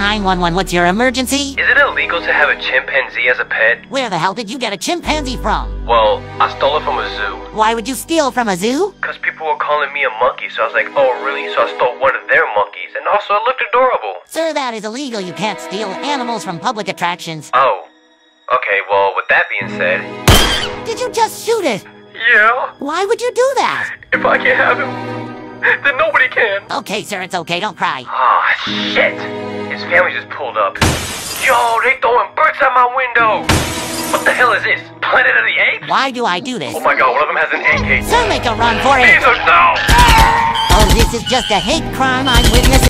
911, what's your emergency? Is it illegal to have a chimpanzee as a pet? Where the hell did you get a chimpanzee from? Well, I stole it from a zoo. Why would you steal from a zoo? Because people were calling me a monkey, so I was like, oh really? So I stole one of their monkeys, and also it looked adorable. Sir, that is illegal. You can't steal animals from public attractions. Oh. Okay, well, with that being said... Did you just shoot it? Yeah. Why would you do that? If I can't have him, then nobody can. Okay, sir, it's okay. Don't cry. Ah, shit. His family just pulled up. Yo, they throwing birds out my window. What the hell is this? Planet of the Apes? Why do I do this? Oh my god, one of them has an AK. Sir, make a run for it. Jesus, no! Oh, this is just a hate crime I'm witnessing.